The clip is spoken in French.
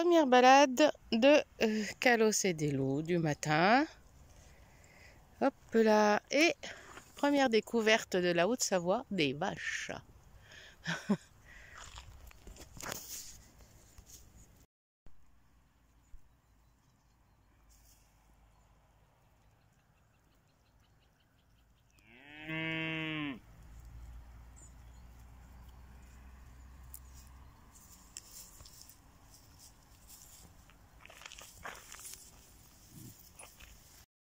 première balade de Calos et des loups du matin. Hop là. Et première découverte de la Haute-Savoie, des vaches.